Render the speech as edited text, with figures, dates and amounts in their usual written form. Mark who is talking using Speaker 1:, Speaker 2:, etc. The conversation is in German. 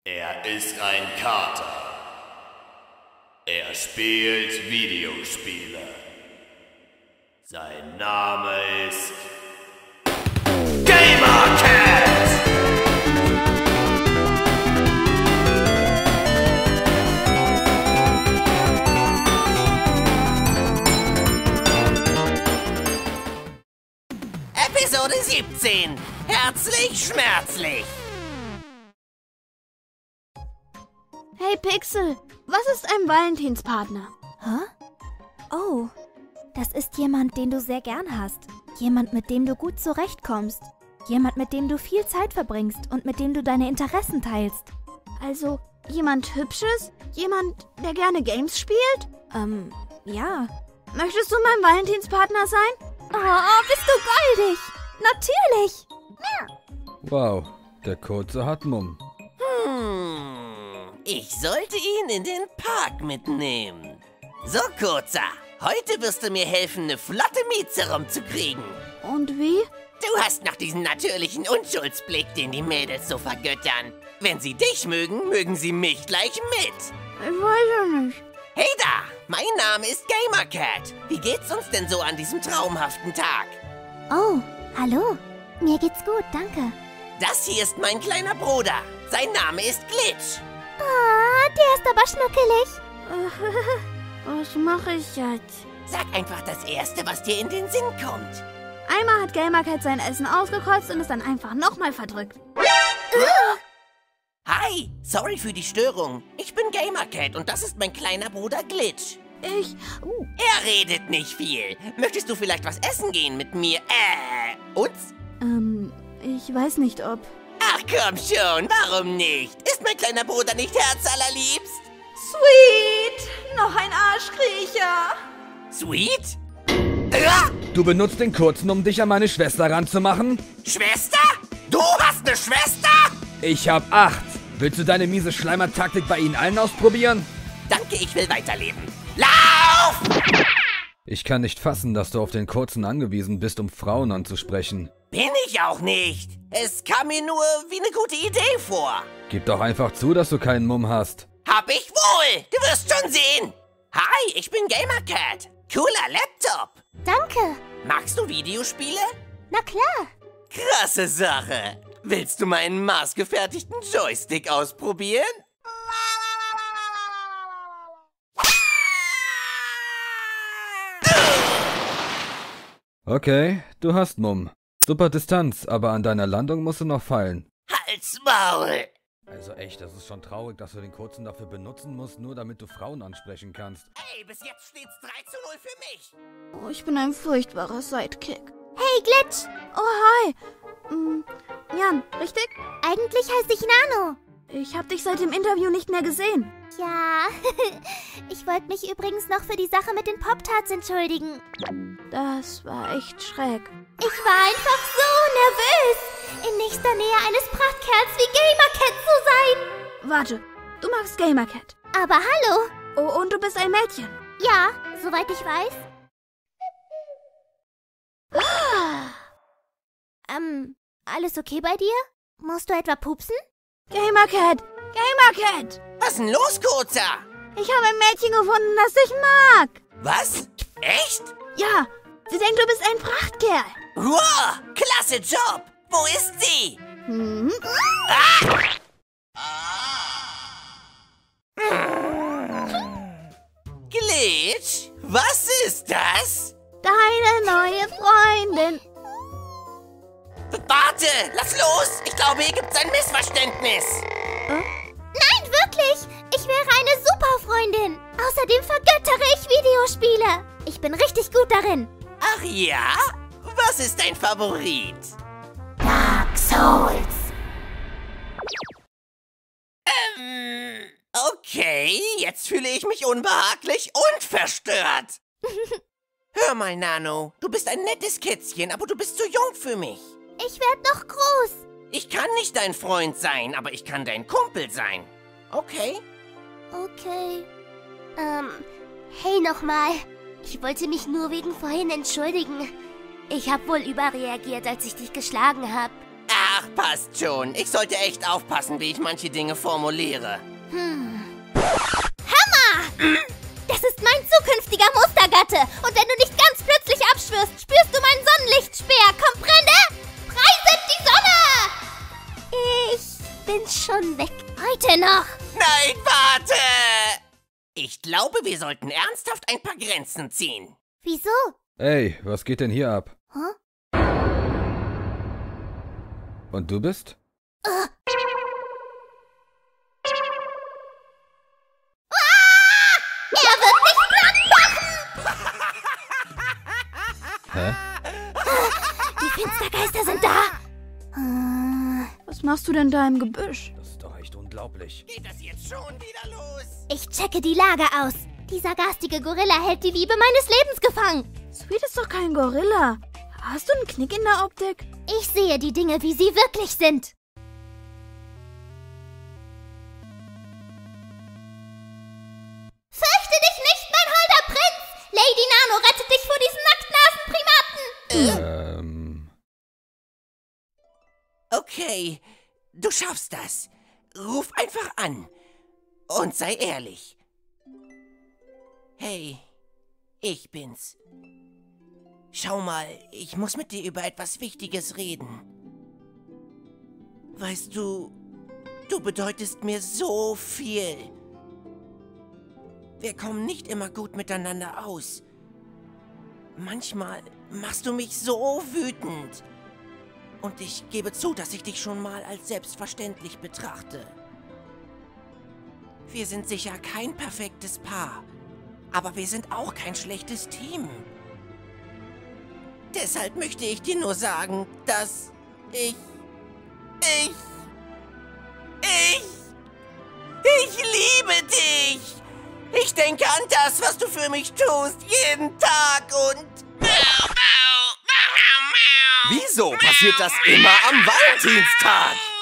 Speaker 1: Er ist ein Kater. Er spielt Videospiele. Sein Name ist Gamercat!
Speaker 2: Episode 17. Herzlich schmerzlich.
Speaker 3: Hey Pixel, was ist ein Valentinspartner?
Speaker 4: Hä? Oh, das ist jemand, den du sehr gern hast. Jemand, mit dem du gut zurechtkommst. Jemand, mit dem du viel Zeit verbringst und mit dem du deine Interessen teilst.
Speaker 3: Also jemand Hübsches? Jemand, der gerne Games spielt?
Speaker 4: Ja.
Speaker 3: Möchtest du mein Valentinspartner sein?
Speaker 4: Oh, bist du goldig! Natürlich!
Speaker 5: Wow, der Kurze hat Mumm.
Speaker 2: Ich sollte ihn in den Park mitnehmen. So, Kurzer, heute wirst du mir helfen, eine flotte Mieze rumzukriegen.
Speaker 3: Und wie?
Speaker 2: Du hast noch diesen natürlichen Unschuldsblick, den die Mädels so vergöttern. Wenn sie dich mögen, mögen sie mich gleich mit.
Speaker 3: Ich weiß ja nicht.
Speaker 2: Hey da, mein Name ist Gamercat. Wie geht's uns denn so an diesem traumhaften Tag?
Speaker 4: Oh, hallo. Mir geht's gut, danke.
Speaker 2: Das hier ist mein kleiner Bruder. Sein Name ist Glitch.
Speaker 4: Ah, der ist aber schnuckelig.
Speaker 3: Was mache ich jetzt?
Speaker 2: Sag einfach das Erste, was dir in den Sinn kommt.
Speaker 3: Einmal hat Gamercat sein Essen ausgekotzt und es dann einfach nochmal verdrückt.
Speaker 2: Hi, sorry für die Störung. Ich bin Gamercat und das ist mein kleiner Bruder Glitch. Er redet nicht viel. Möchtest du vielleicht was essen gehen mit mir? Uns?
Speaker 3: Ich weiß nicht, ob...
Speaker 2: Ach komm schon, warum nicht? Ist mein kleiner Bruder nicht herzallerliebst?
Speaker 3: Sweet! Noch ein Arschkriecher!
Speaker 2: Sweet?
Speaker 5: Du benutzt den Kurzen, um dich an meine Schwester ranzumachen?
Speaker 2: Schwester? Du hast eine Schwester?
Speaker 5: Ich hab 8. Willst du deine miese Schleimer-Taktik bei ihnen allen ausprobieren?
Speaker 2: Danke, ich will weiterleben. Lauf!
Speaker 5: Ich kann nicht fassen, dass du auf den Kurzen angewiesen bist, um Frauen anzusprechen.
Speaker 2: Bin ich auch nicht. Es kam mir nur wie eine gute Idee vor.
Speaker 5: Gib doch einfach zu, dass du keinen Mumm hast.
Speaker 2: Hab ich wohl. Du wirst schon sehen. Hi, ich bin Gamercat. Cooler Laptop.
Speaker 4: Danke.
Speaker 2: Magst du Videospiele?
Speaker 4: Na klar.
Speaker 2: Krasse Sache. Willst du meinen maßgefertigten Joystick ausprobieren?
Speaker 5: Okay, du hast Mumm. Super Distanz, aber an deiner Landung musst du noch fallen.
Speaker 2: Halt's Maul.
Speaker 5: Also echt, das ist schon traurig, dass du den Kurzen dafür benutzen musst, nur damit du Frauen ansprechen kannst.
Speaker 2: Hey, bis jetzt steht's 3:0 für mich.
Speaker 3: Oh, ich bin ein furchtbarer Sidekick.
Speaker 4: Hey, Glitch.
Speaker 3: Oh, hi! Jan, richtig?
Speaker 4: Eigentlich heiße ich Nano.
Speaker 3: Ich habe dich seit dem Interview nicht mehr gesehen.
Speaker 4: Ja, ich wollte mich übrigens noch für die Sache mit den Pop-Tarts entschuldigen.
Speaker 3: Das war echt schräg.
Speaker 4: Ich war einfach so nervös, in nächster Nähe eines Prachtkerls wie Gamercat zu sein.
Speaker 3: Warte, du magst Gamercat.
Speaker 4: Aber hallo.
Speaker 3: Oh, und du bist ein Mädchen.
Speaker 4: Ja, soweit ich weiß. Alles okay bei dir? Musst du etwa pupsen?
Speaker 3: Gamercat! Gamercat!
Speaker 2: Was ist denn los, Kurzer?
Speaker 3: Ich habe ein Mädchen gefunden, das ich mag.
Speaker 2: Was? Echt?
Speaker 3: Ja, sie denkt, du bist ein Prachtkerl.
Speaker 2: Wow, klasse Job. Wo ist sie? Glitch, was ist das?
Speaker 3: Deine neue Freundin.
Speaker 2: Warte, lass los. Ich glaube, hier gibt's ein Missverständnis.
Speaker 4: Nein, wirklich! Ich wäre eine super Freundin. Außerdem vergöttere ich Videospiele. Ich bin richtig gut darin.
Speaker 2: Ach ja? Was ist dein Favorit?
Speaker 4: Dark Souls.
Speaker 2: Okay, jetzt fühle ich mich unbehaglich und verstört. Hör mal, Nano, du bist ein nettes Kätzchen, aber du bist zu jung für mich.
Speaker 4: Ich werde noch groß.
Speaker 2: Ich kann nicht dein Freund sein, aber ich kann dein Kumpel sein. Okay?
Speaker 4: Okay. Hey nochmal. Ich wollte mich nur wegen vorhin entschuldigen. Ich habe wohl überreagiert, als ich dich geschlagen habe.
Speaker 2: Ach, passt schon. Ich sollte echt aufpassen, wie ich manche Dinge formuliere.
Speaker 4: Das ist mein zukünftiger Mustergatte. Und wenn du nicht ganz plötzlich abschwirrst, spürst du meinen Sonnenlichtspeer. Comprende? Preiset die Sonne! Ich bin schon weg. Heute noch.
Speaker 2: Nein, warte! Ich glaube, wir sollten ernsthaft ein paar Grenzen ziehen.
Speaker 4: Wieso?
Speaker 5: Ey, was geht denn hier ab?
Speaker 4: Hä?
Speaker 5: Und du bist?
Speaker 4: Er wird mich platt machen!
Speaker 5: Hä?
Speaker 4: Die Finstergeister sind da!
Speaker 3: Was machst du denn da im Gebüsch?
Speaker 5: Das ist doch echt unglaublich.
Speaker 2: Geht das jetzt schon wieder los?
Speaker 4: Ich checke die Lage aus. Dieser garstige Gorilla hält die Liebe meines Lebens gefangen.
Speaker 3: Sweet ist doch kein Gorilla. Hast du einen Knick in der Optik?
Speaker 4: Ich sehe die Dinge, wie sie wirklich sind. Fürchte dich nicht, mein holder Prinz! Lady Nano rettet dich vor diesen Nacktnasenprimaten!
Speaker 2: Okay, du schaffst das. Ruf einfach an. Und sei ehrlich. Hey, ich bin's. Schau mal, ich muss mit dir über etwas Wichtiges reden. Weißt du, du bedeutest mir so viel. Wir kommen nicht immer gut miteinander aus. Manchmal machst du mich so wütend. Und ich gebe zu, dass ich dich schon mal als selbstverständlich betrachte. Wir sind sicher kein perfektes Paar, aber wir sind auch kein schlechtes Team. Deshalb möchte ich dir nur sagen, dass ich liebe dich! Ich denke an das, was du für mich tust, jeden Tag und... Wieso passiert das immer am Valentinstag?